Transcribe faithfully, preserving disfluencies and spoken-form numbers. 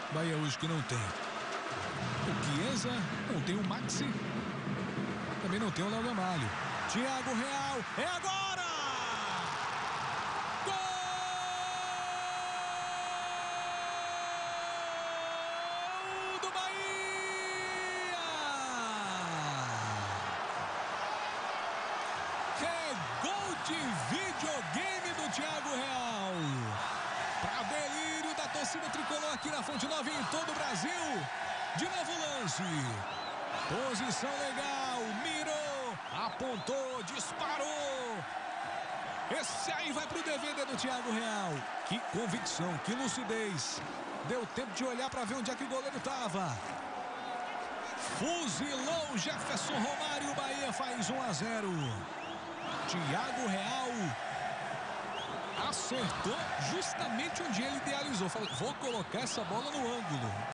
Bahia hoje que não tem o Chiesa, não tem o Maxi, também não tem o Léo Gamalho. Thiago Real, é agora! Gol do Bahia! Que gol de videogame do Thiago Real! Para delírio da torcida tricolor aqui na Fonte Nova e em todo o Brasil. De novo lance. Posição legal. Mirou. Apontou. Disparou. Esse aí vai pro D V D do Thiago Real. Que convicção. Que lucidez. Deu tempo de olhar para ver onde é que o goleiro estava. Fuzilou o Jefferson Romário. O Bahia faz um a zero. Thiago Real acertou justamente onde ele idealizou. Falou, vou colocar essa bola no ângulo.